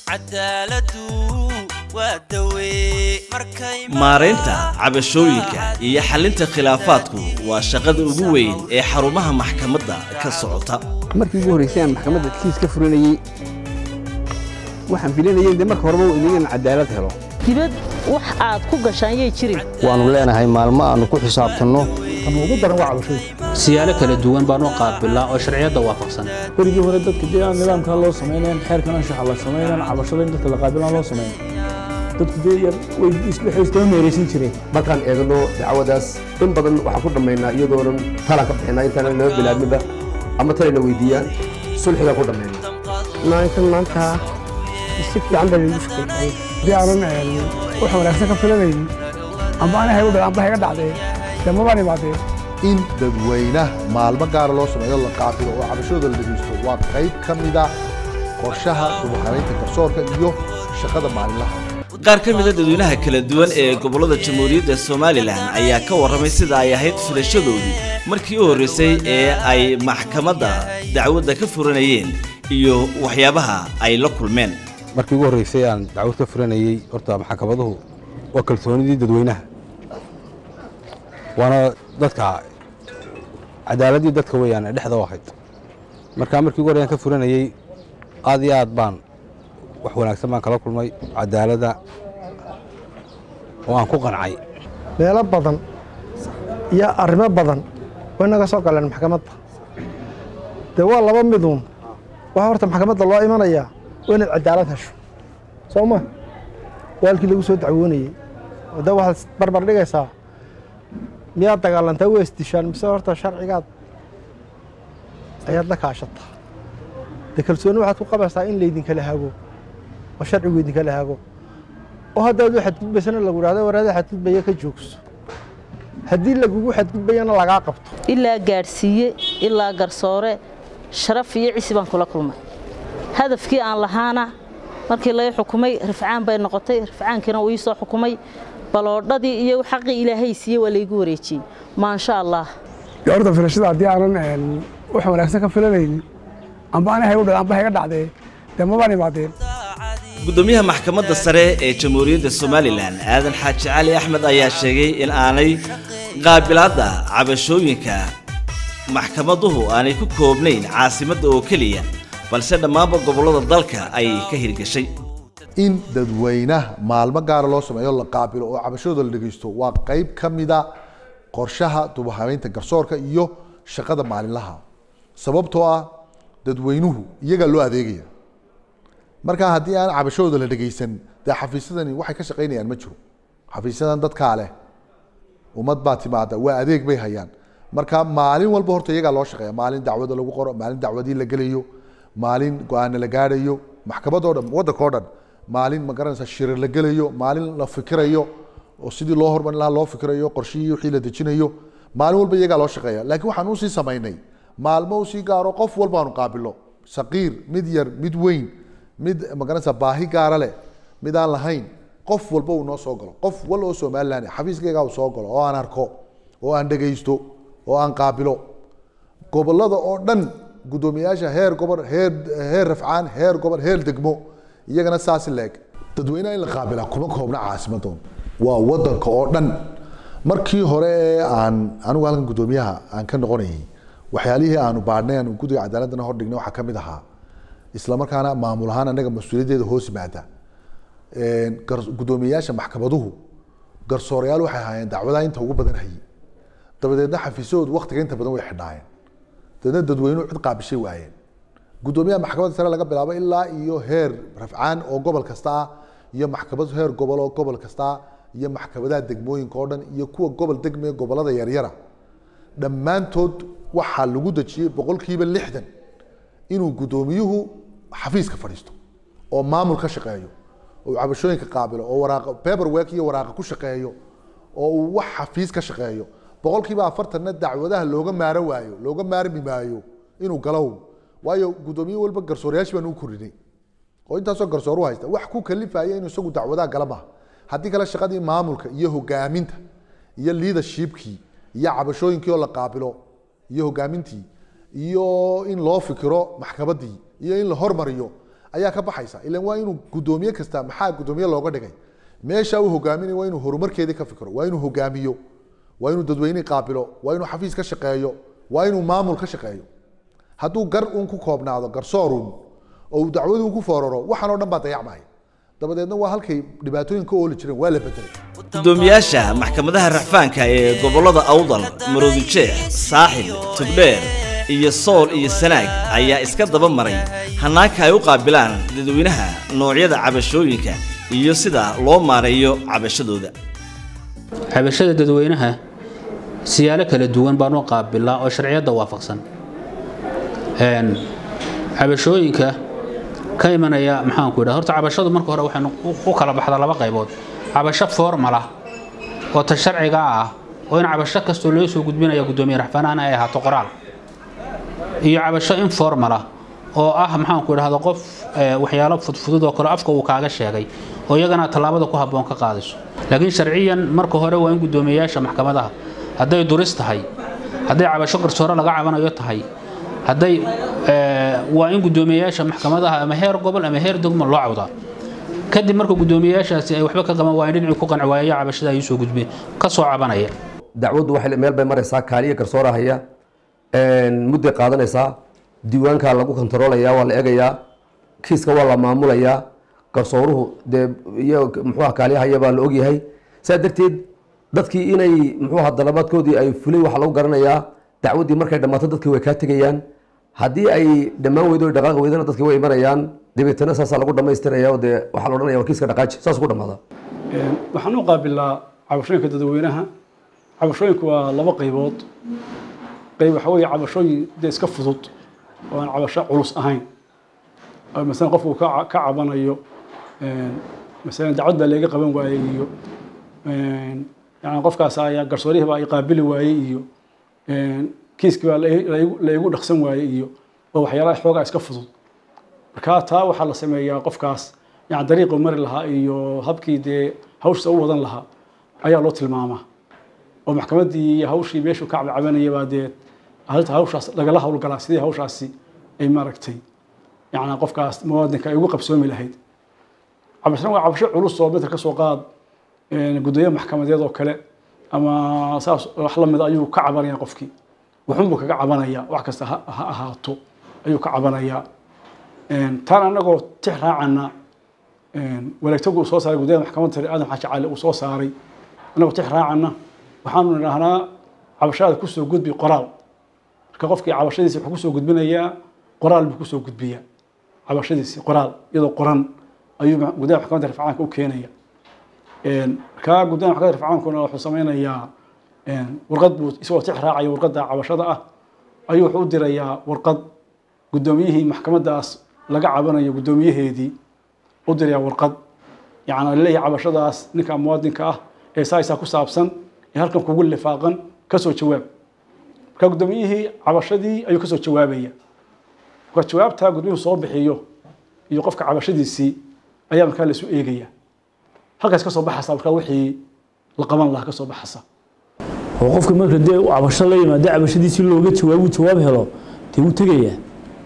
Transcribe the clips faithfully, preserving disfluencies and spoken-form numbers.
maareynta cabashooyinka iyo xalinta khilaafaadku waa shaqada ugu weyn ee xarumaha maxkamadda ka socota. markii ugu horeysay aan maxkamadda kiis ka furanayay waxaan filanayay in marka horeba in cadaalad helo. dibad wax aad ku gashaayay jirin waanu leenahay maalmo aanu ku xisaabtano ama ugu daran waa cabasho siyaalo kala duwan baan u qaabilaa oo sharciyada waafaqsan. warigii hore dadka deegaan nidaamka loo sameeyay xeerkan anshax la sameeyay cabashada in dadka la qaabilaan loo sameeyay dadku deegaan way isla xeystoo meereysan jireen. markaan eegno dacwadaas in badan waxa ku dhameynaa iyadoo dhan tala ka bixinaa intaan noo bilaabniba ama talayna weydiiyaan sulxiga ku dhameynaa. maanta maanta si fiican baa lagu shaqeeyay diyaaran waxa wanaagsan ka filanayay amba anahay u dhalaan baa iga dhacday dhammaan imaadeen in dadweynaha maalmo gaar loo sameeyo la qaabilo oo cabashooda la dhageysto waa qayb ka mid ah qorshaha dib-u-habeynta garsoorka iyo shaqada maalinlaha. qaar ka mid ah dadweynaha kala duwan ee gobolada Jamhuuriyadda Soomaaliland ayaa ka warramay sida ay ahayd filashadoodii markii u horeysay ee ay maxkamadda dacwadda ka furanayeen iyo waxyaabaha ay la kulmeen. markii ugu horeysay aan dacwad ka furanayay horta maxkamaduhu waa kalsoonidii dadweynaha waana dadka cadaaladii dadka weeyaan dhexda u ahayd. marka markii ugu horeeyay ka furanayay aad iyo aad baan wax wanaagsan baan kala kulmay cadaaladda oo aan ku qancay. meelo badan iyo arrimo badan way naga soo galeen maxkamadda de waa laba miduun waxa horta maxkamadda loo imanaya waa inaad cadaalad hesho soo ma walkii lagu soo dacwoonayay wada waxa barbar dhigaysaa miyaad dagaalantaa way istishaan mise horta sharcigaad ayaad la kaashataa de kalsooni waxaad ku qabaysaa in laydin kala hago oo sharcigu idin kala hago oo haddaad waxaad gudbaysana lagu yidhaahdo waraada xadgudbaya ka joogso haddii lagugu xadgudbayana lagaa qabto. ilaa gaadhsiiye ilaa garsoore sharaf iyo cisi baan kula kulmay hadafkii aan lahaana markii la xukumay rifcaan bay noqotay rifcaankiina uu soo xukumay baloodhadii iyo xaqi ilaahay siiyay waa laygu wareejiyay ma sha Allah. horta filashada hadii aanan wax wanaagsan ka filanaynin amba anahay u dhalaan baa iga dhacday dhammaan imaadeen. gudoomiyaha maxkamadda sare ee Jamhuuriyadda Soomaaliland Aadan Xaaji Cali Axmed ayaa sheegay in aanay qaabilaadda cabashooyinka maxkamaduhu aanay ku koobnayn caasimadda oo kaliya balse dhammaan gobolada dalka ay ka hirgashay. in dadweynaha maalmo gaar loo sameeyo la qaabilo oo cabashooda la dhageysto waa qayb ka mid ah qorshaha dib-u-habeynta garsoorka iyo shaqada maalinlaha. sababtoo ah dadweynuhu iyaga loo adeegaya marka haddii aan cabashooda la dhageysan de xafiisadani waxay ka shaqeynayaan ma jiro. xafiisadan dadka leh ummad baa timaada waa adeeg bay hayaan marka maalin walba horta iyaga loo shaqeeya maalin dacwada lagu qoro maalin dacwadii la gelayo maalin go'aan la gaarayo maxkamadda oo dhan waddanka oo dhan maalin ma garanaysa shir la gelayo maalin la fikirayo oo sidii loo hormarin lahaa loo fikirayo qorshihii wixii la dejinayo maalin walba iyaga loo shaqeeya. laakiin waxaan u sii sameynay maalmo u sii gaaro qof walba aanu qaabilo saqiir mid yar mid weyn mid ma garanaysa baahi gaara leh mid aan lahayn qof walba uu noo soo galo qof wal oo Soomaaliland xafiiskayga uu soo galo oo aan arko oo aan dhageysto oo aan qaabilo gobolada oo dhan gudoomiyaasha heer gobol heer heer rafcaan heer gobol heer degmo iyagana saas leeg dadweynaha in la qaabila kuma koobna caasimadoon waa waddanka oo dhan. markii hore aan anigu halkan gudoomiyaha aan ka noqonayay waxyaalihii aanu baadhnay aan guddiga cadaaladana hor dhignay waxa ka mid ahaa isla markaana maamul ahaan anaga mas'uuliyadeeda hoos yimaada gudoomiyaasha maxkamaduhu garsoorayaal waxay ahaayeen dacwadaha inta ugu badan hayay dabadeedna xafiisyadoodu waqtiga inta badan way xidhaayeen dadna dadweynuhu cid qaabishay waayeen. gudoomiyaha maxkamadda sare laga bilaabo ilaa iyo heer rafcaan oo gobol kasta ah iyo maxkamad heer gobol oo gobol kasta ah iyo maxkamadaha degmooyinka oo dhan iyo kuwa gobol degme gobolada yaryara dhammaantood waxaa lagu dejiyey boqolkiiba lixdan inuu gudoomiyuhu xafiiska fadhiisto oo maamul ka shaqeeyo oo cabashooyinka qaabilo oo waraaqa paperwork iyo waraaqa ku shaqeeyo oo uu wax xafiis ka shaqeeyo boqolkiiba afartanna dacwadaha looga maaro waayo looga maarmi maayo inuu galow waayo gudoomiye walba garsoorayaasha baan u korinay oo intaasoo garsoor u haysta wax ku kalifaya inuu isagu dacwadaha gala maaha haddii kale shaqadii maamulka iyo hogaaminta iyo leadershipkii iyo cabashooyinkii oo la qaabilo iyo hogaamintii iyo in loo fikiro maxkamaddii iyo in la hormariyo ayaa ka baxaysa ilan waa inuu gudoomiye kasta maxaa gudoomiye looga dhigay meesha uu hogaaminayo waa inuu horumarkeedii ka fikiro waa inuu hogaamiyo waa inuu dadweyne qaabilo waa inuu xafiis ka shaqeeyo waa inuu maamul ka shaqeeyo hadduu gar uun ku koobnaado garsoorun oo uu dacwadu ku fooraro waxaan oo dhan baa dayacmaya dabadeedna waa halkay dhibaatooyinka ooli jireen waa la bedelay gudoomiyaasha maxkamadaha racfaanka ee gobolada awdal maroodijeex saaxil tugdheer iyo sool iyo sanaag ayaa iska daba maray hanaanka ay u qaabilaan dadweynaha noocyada cabashooyinka iyo sida loo maareeyo cabashadooda cabashada dadweynaha siyaalo kala duwan baan u qaabilaa oo sharciyada waafaqsan een cabashooyinka ka imanaya maxaan ku idhaa horta cabashadu marka hore waxaan u kala baxdaa laba qaybood cabasho formal ah oo ta sharciga ah oo in cabasho kastoo loo soo gudbinayo gudoomiye rafanaana ay ahaato qoraal iyo cabasho informal ah oo ah maxaan ku idhaahdo qof waxyaalo fudfudud oo kale afka uu kaaga sheegay oo iyagana talaabada ku haboon ka qaadayso laakiin sharciyan marka hore waa in gudoomiyaasha maxkamadaha hadday duris tahay hadday cabasho garsoore laga cabanayo tahay hadday waa in gudoomiyaasha maxkamadaha ama heer gobol ama heer degmo loo cawdaa kadib marka gudoomiyaashaasi ay waxba ka qaban waayeen dhinacii ku qanci waayay cabashada ay soo gudbeen ka soo cabanaya dacwadu waxay meel bay maraysaa kaaliye garsoore haya een muddo qaadanaysaa diiwaanka lagu kontroolayaa waa la eegayaa kiiska waa la maamulayaa garsooruhu de iyo muxuu kaaliye haya baa la og yahay saa darteed dadkii inay muxuu ahaa dalabaadkoodii ay fulay waxa lagu garanayaa dacwadii markay dhamaato dadkii way ka tagayaan haddii ay dhammaan weydo dhaqaaq weydana dadkii way imanayaan dabeetana saasaa lagu dhammaystirayaa oo dee waxaa la odhanaya waa kiiska dhaqaaji saas ku dhammaada waxaan u qaabilaa cabashooyinka dadweynaha cabashooyinku waa laba qaybood qayb waxa weeye cabashooyin dee iska fudud oo aan cabasho culus ahayn oo masalan qofku ka ka cabanayo masalan dacwad baa laga qaban waayay iyo yani qofkaas ayaa garsoorihii baa ay qaabili waayay iyo kiiskii baa la igu dhaqsan waayay iyo oo waxyaalaha xoogaa iska fudud marka taa waxaa la sameeyaa qofkaas yani dariiqu mari lahaa iyo habkii dee hawsha u wadan lahaa ayaa loo tilmaamaa oo maxkamaddii iyo hawshii meeshuu ka cabanaya baa dee halta hawshaas lagala hawlgalaa sidii hawshaasi ay maaragtay yani qofkaas muwaadinka ay ugu qabsoomi lahayd cabashana waa cabasho culus oo midka ka soo qaad gudoomiye maxkamadeed oo kale ama saas wax la mid ayuu ka cabanaya qofkii wuxuun buu kaga cabanaya wax kasta ha ahaato ayuu ka cabanaya tan anagoo tix raacana wareegtagu soo saaray gudoomiye maxkamadda sare aadan xaaji cali uu soo saaray anagoo tix raacana waxaanu nidhaahnaa cabashada ku soo gudbi qoraal marka qofkii cabashadiisa wuxuu ku soo gudbinayaa qoraal buu ku soo gudbiyaa cabashadiisa qoraal iyadoo qoran ayuu gudoomiye maxkamadda rafcaanka u keenaya marka gudoomiye maxkamadda rafcaankuna wuxuu sameynayaa warqad buu isagoo tix raacaya warqadda cabashada ah ayuu wuxuu u dirayaa warqad gudoomiyihii maxkamaddaas laga cabanayo gudoomiyaheedii u dirayaa warqad yacni laleeyahay cabashadaas ninka muwaadinka ah ee saaysaa ku saabsan ee halkan kugu lifaaqan ka soo jawaab marka gudoomiyihii cabashadii ayuu ka soo jawaabaya marka jawaabtaa gudoomiyuhu soo bixiyo iyo qofka cabashadiisii ayaa markaa la isu eegaya halkaas ka soo baxaysa markaa wixii la qaban lahaa ka soo baxaysa oo qofka marka dee cabasho la yimaado cabashadiisii looga jawaabo jawaab helo dee wuu tegayaa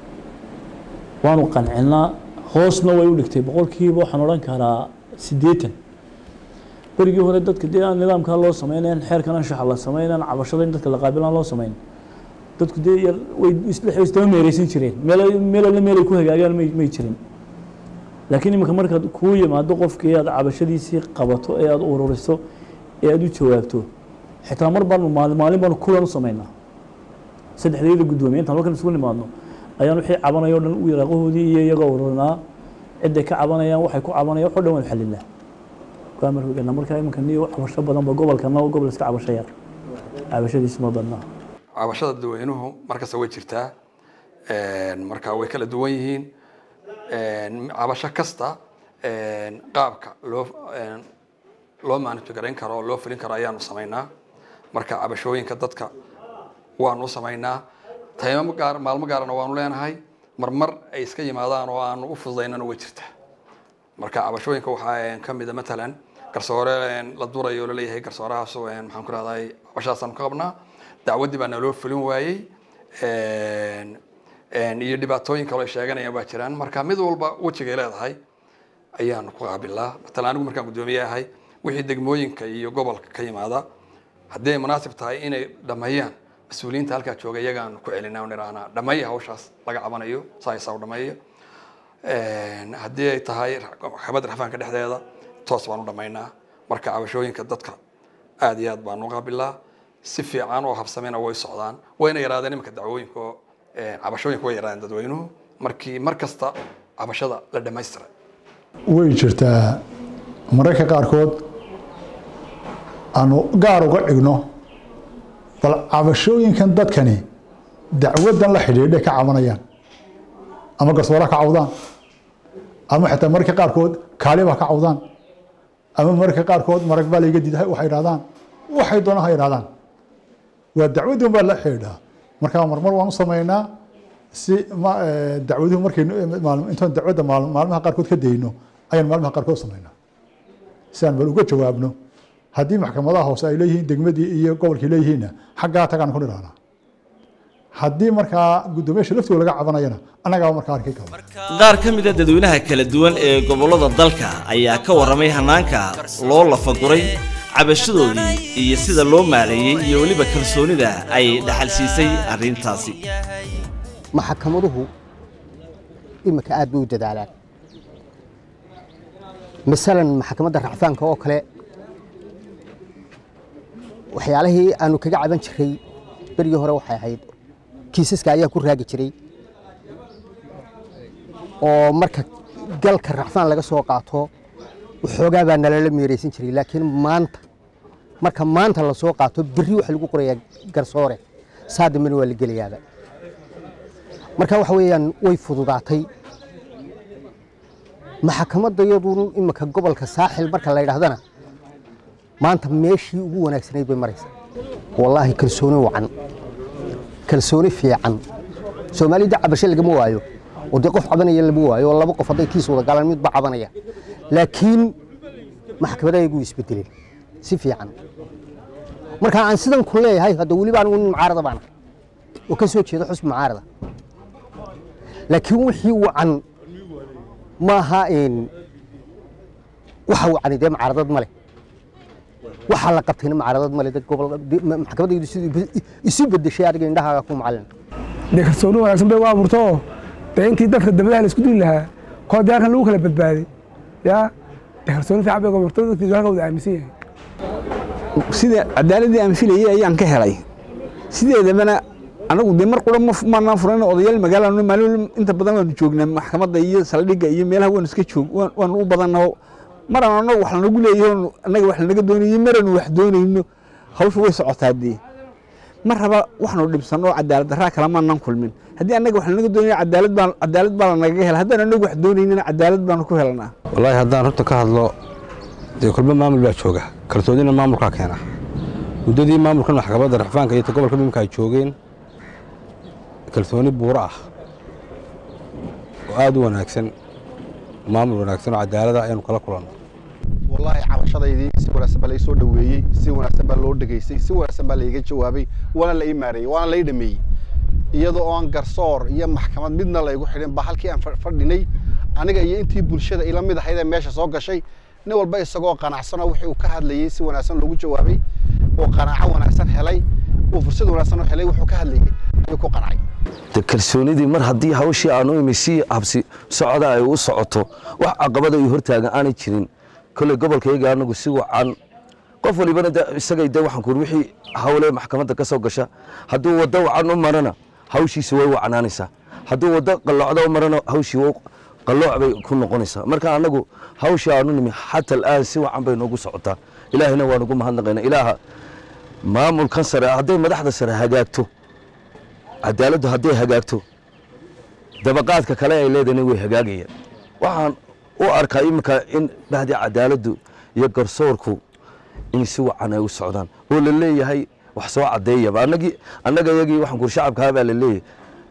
waanu qancinaa hoosna way u dhigtay boqolkiiba waxaan odhan karaa siddeetan berigii hore dadka dee aan nidaamkaa loo sameynayn xeerkan anshaxa la sameynan cabashada in dadka la qaabilaan loo sameyn dadku dee yar way isdaba meereysan jireen meel meel alle meelay ku hagaagaan may may jirin laakiin iminka markaad kuu yimaado qofkii aad cabashadiisii qabato ee aad ururiso ee aad u jawaabto xitaa mar baanu maalin maalin baanu kulan u sameynaa saddexdeeda gudoomiye intaan halkan isugu nimaadno ayaan wixii cabanayo dhan u yaraaqahoodii iyo iyagoo ururinaa cidday ka cabanayaan waxay ku cabanayaan waxoo dhan waan xalilnaa waa markaa markaa iminka niyo cabasho badan ba gobolkana gobol iska cabasho yar cabashadiisu ma badnaa cabashada dadweynuhu markasta way jirtaa marka way kala duwan yihiin cabasho kasta qaabka loo loo manage gareyn karo loo fulin karo ayaanu sameynaa marka cabashooyinka dadka waanu sameynaa taymo gaar maalmo gaarana waanu leenahay marmar ay iska yimaadaan oo aanu u fududaynana way jirtaa marka cabashooyinka waxaa ka mid ah matalan garsoore la durayo la leeyahay garsoorahaas maxaan ku raadayay cabashadaasaan ka qabnaa dacwadii baa naloo fulin waayey iyo dhibaatooyin kale ay sheeganayaan waa jiraan marka mid walba wajigay leedahay ayaan ku qaabilaa matalan anigu markaan gudoomiye ahay wixii degmooyinka iyo gobolka ka yimaada haddii ay munaasib tahay inay dhameeyaan mas-uuliyiinta halkaa jooga iyagaan ku celinaa niraana dhameeya hawshaas laga cabanayo saaysaa u dhameeya haddii ay tahay maxkamadda rafcaanka dhexdeeda toos baan u dhamaynaa marka cabashooyinka dadka aad iyo aad baan u qaabilaa si fiican oo habsameyna way socdaan wayna yaraadeen iminka dacwooyinka oo cabashooyinka way yaraadeen dadweynuhu markii mar kasta cabashada la dhamaystiray way jirtaa mararka qaarkood aanu gaar uga dhigno bal cabashooyinkan dadkani dacwadan la xidhiidha ka cabanayaan ama garsoora ka cawdaan ama xitaa mararka qaarkood kaaliba ka cawdaan ama mararka qaarkood marag baa layga diiday waxay yidhahdaan waxay doonaan ha yidhahdaan waa dacwaddan baa la xidhiidhaa markaa marmar waan u samaynaa si dacwaduhu markaynu intaan dacwadda maalmaha qaarkood ka dayno ayaan maalmaha qaarkood samaynaa si aan bal uga jawaabno haddii maxkamadaha hoose ay leeyihiin degmadii iyo gobolkii leeyihiinna xaggaa tagaan ku nidhahnaa haddii markaa guddoomiyaasha laftooda laga cabanayana annagaa markaa arki karo qaar ka mid a dadweynaha kala duwan ee gobollada dalka ayaa ka warramay hanaanka loo lafaguray cabashadoodii iyo sida loo maareeyey iyo weliba kalsoonida ay dhaxal siisay arrintaasi maxkamaduhu imika aad bay u dadaalaan masalan maxkamadda racfaanka oo kale waxyaalihii aanu kaga caban jiray berigii hore waxay ahayd kiisaska ayaa ku raagi jiray oo marka galka racfaan laga soo qaato waxoogaa baa nalala meeraysan jiray laakiin maanta marka maanta la soo qaato berri waxa lagu qorayaa garsoore saa dambena waa la gelayaaba marka waxa weeyaan way fududaatay maxkamadda iyadu imika gobolka saaxil marka la yidhaahdana maanta meeshii ugu wanaagsanayd bay maraysaa wallaahi kalsooni wacan kalsooni fiican soomaalida cabasho lagama waayo oo dee qof cabanaya lama waayo oo laba qof hadday kiis wada galaan midba cabanaya laakiin maxkamadaha iyagu isbedeleen si fiican marka aan sidan ku leeyahay hadda weliba anigu nin mucaarada baan oo ka soo jeeda xusbi mucaarada laakiin wixii wacan maaha in waxa wacan dee mucaaradad ma leh waxa la qabtayna mucaaradad ma leh dad gobol maxkamadda sidii isu bedeshay adiga indhahaaga ku macalin de kalsooni wanaagsan bay u abuurto de intii dadka dabadaha la isku dili lahaa koo deeqan lagu kala badbaaday yaa de kalsooni fiican bay u abuurto dadkii halka wada aaminsan yahay sida cadaaladii aan filayay ayaan ka helay sideedabana anagu de mar qura ma naan furan odayaal magaalada maalin inta badan waan joognaa maxkamadda iyo saldhigga iyo meelaha waan iska joog waan u badanaa maraan anagu wax lagu leeyahay anaga wax laga doonayo maraan wax doonayno hawshu way socotaa dee mar raba waxaanu dhibsano cadaalad darraa kala ma naan kulmin haddii anaga wax laga doonayo cadaalad baan cadaalad baa naga hel haddaan anagu wax doonaynana cadaalad baan ku helnaa wallaahi haddaan runta ka hadlo dee kulba maamul baa jooga kalsoonina maamulkaa keena muddadii maamulkan maxkamadda racfaanka iyo gobolka mimka ay joogeen kalsooni buuro ah oo aad u wanaagsan maamul wanaagsan oo cadaalada ayanu kala kulanno wallaahi cabashadaydii si wanaagsan baa laysoo dhaweeyey si wanaagsan baa loo dhegaystay si wanaagsan baa layga jawaabay waana la ii maareeyey waana la ii dhameeyey iyadoo aan garsoor iyo maxkamad midna laygu xidhin baa halkii aan fadhinay aniga iyo intii bulshada ila mid ahayd ee meesha soo gashay nin walba isagoo qanacsanoo wixii uu ka hadlayey si wanaagsan loogu jawaabay oo qanaaco wanaagsan helay oo fursad wanaagsan u helay wuxuu ka hadlayey ayuu ku qancay kalsoonidii mar haddii hawshii aanu imi si habsi socda ay u socoto wax caqabada ay hortaagan aanay jirin kale gobolkayga anagu si wacan qof walibana isagay de waxaan ku wixii hawle maxkamadda ka soo gasha hadduu waddo wacan u marana hawshiisa way wacnaanaysaa hadduu waddo qalloocda u marana hawshii way qallooc bay ku noqonaysaa marka anagu hawshii aanu nimi xata al'aan si wacan bay noogu socotaa ilaahina waan ugu mahadnaqaynaa ilaaha maamulkan sare hadday madaxda sare hagaagto cadaaladdu hadday hagaagto dabaqaadka kale ay leedahayna way hagaagayaan waxaan u arkaa iminka in bahdii cadaaladdu iyo garsoorku in si wacan ay u socdaan oo la leeyahay wax soo caddeeyaba annagii annaga iyagii waxaan kur shacabkaa baa la leeyahay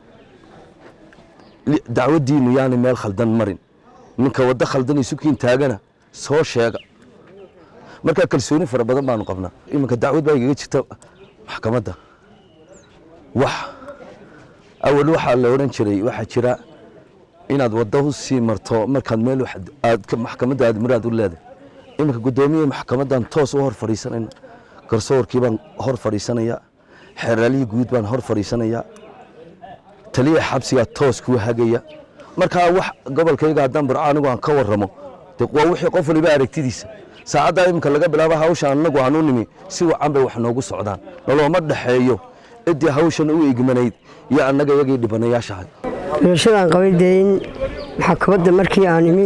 dacwaddiinu yaani meel khaldan marin ninka waddo khaldan isukiin taagana soo sheega markaa kalsooni fara badan baanu qabnaa iminka dacwad baa igaga jirta maxkamadda wax awal waxaa la odhan jiray waxaa jira inaad waddo u sii marto markaad meel aad maxkamadda aad muraad u leedahay iminka guddoomiye maxkamaddan toos u hor fadhiisanayna garsoorkii baan hor fadhiisanaya xeraalihii guud baan hor fadhiisanaya taliya xabsigaa toos kuu hagaya markaa wax gobolkayga haddaan barco anigu aan ka warramo de waa wixii qof waliba aragtidiisa saacaddaa iminka laga bilaabo hawsha annagu aan u nimi si wacan bay wax noogu socdaan nolooma dhexeeyo ciddii hawshan u igmanayd iyo annaga iyagii dhibanayaashahay meeshadaan qabay dee in maxkamadda markii aan imi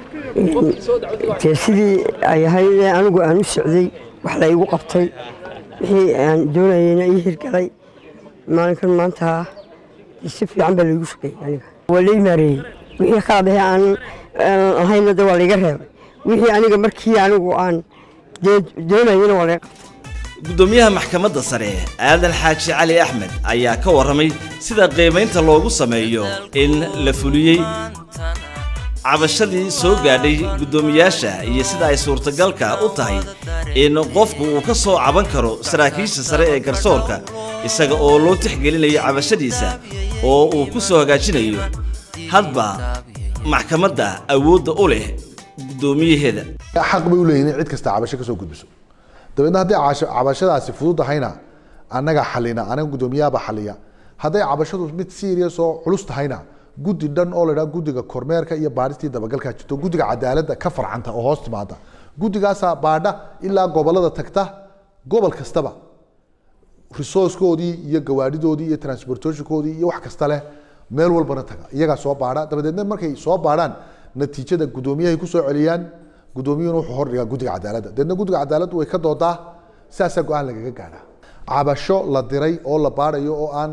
dee sidii ay ahayd anigu aan u socday wax la igu qabtay wixii aan doonayeyna ii hirgalay maalinkan maanta si fiican baa laigu shaqeeyey aniga waa lay maareeyey wixii qaadahe aan lahayna de waa laiga reebay wixii aniga markii anigu aan dee doonayeyna waa laga qabtay gudoomiyaha maxkamadda sare aadan xaaji cali axmed ayaa ka warramay sida qiimaynta loogu sameeyo in la fuliyey cabashadii soo gaadhay guddoomiyaasha iyo sida ay suurtagalka u tahay in qofku uu ka soo caban karo saraakiisha sare ee garsoorka isaga oo loo tixgelinayo cabashadiisa oo uu ku soo hagaajinayo hadba maxkamadda awoodda u leh guddoomiyaheeda xaq bay u leeyihiin cid kasta cabasho ka soo gudbiso dabeedna haddii cabashadaasi fudud tahayna annaga xalina anaga guddoomiyaaba xaliya hadday cabashadu mid serious oo culus tahayna guddi dhan oo la yidhaha guddiga kormeerka iyo baadhistii dabagalka jirto guddiga cadaaladda ka farcanta oo hoos timaada guddigaasaa baadha ilaa gobolada tagta gobol kastaba resourcekoodii iyo gawaadhidoodii iyo transportationkoodii iyo wax kasta leh meel walbana taga iyagaa soo baadha dabadeedna markay soo baadhaan natiijada guddoomiyahay ku soo celiyaan guddoomiyuhuna wuxuu hor dhigaa guddiga cadaaladda deedna guddiga cadaaladdu way ka doodaa saasaa go-aan lagaga gaadhaa cabasho la diray oo la baadhayo oo aan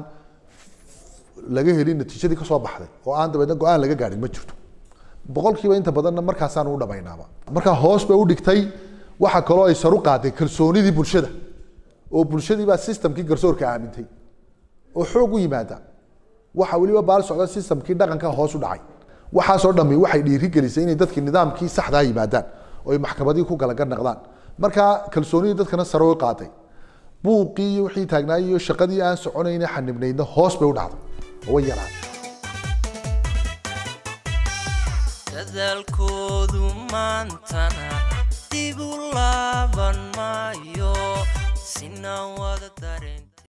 laga helin natiijadii ka soo baxday oo aan dabeedna go-aan laga gaadhin ma jirto boqolkiiba inta badanna markaasaan u dhamaynaaba markaa hoos bay u dhigtay waxa kaloo ay saru qaaday kalsoonidii bulshada oo bulshadii baa systemkii garsoorka aamintay oo xoog u yimaada waxa weliba baal socda systemkii dhaqanka hoos u dhacay waxaasoo dhammi waxay dhiirigelisay inay dadkii nidaamkii saxdaa yimaadaan oo ay maxkamadii ku kala garnaqdaan markaa kalsoonidii dadkana sare u qaaday buuqii iyo wixii taagnaayay iyo shaqadii aan soconayna xanibnaydna hoos bay u dhacday oo way yaraaday dadaalkoodu maantana dib u laaban maayo sinaan wada dareen